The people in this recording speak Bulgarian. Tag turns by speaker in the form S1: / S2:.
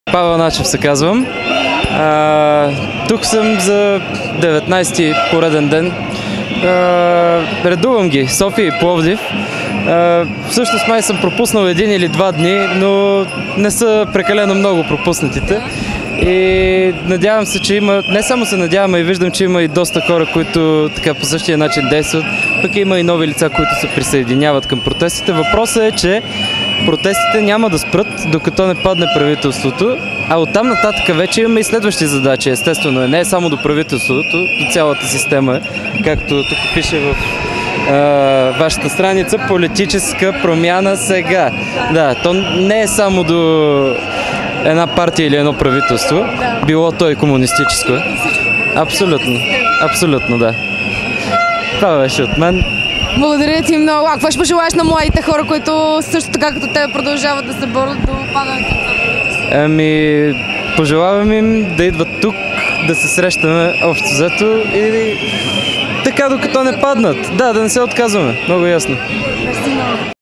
S1: Павел Начев се казвам. Тук съм за 19-ти пореден ден. Редувам ги София и Пловдив. Всъщност май съм пропуснал 1 или 2 дни, но не са прекалено много пропуснатите. И надявам се, че има, не само се надявам, а и виждам, че има и доста хора, които така по същия начин действат. Пък има и нови лица, които се присъединяват към протестите. Въпросът е, че протестите няма да спрат, докато не падне правителството, а оттам нататък вече имаме и следващи задачи. Естествено, не е само до правителството, до цялата система, както тук пише в вашата страница, политическа промяна сега. Да, то не е само до една партия или едно правителство, било то и комунистическо. Абсолютно, абсолютно, да. Това беше от мен.
S2: Благодаря ти много. А какво ще пожелаеш на младите хора, които също така като те продължават да се борят до падането на правителството?
S1: Пожелавам им да идват тук, да се срещаме общо взето и така докато не паднат. Да не се отказваме. Много ясно.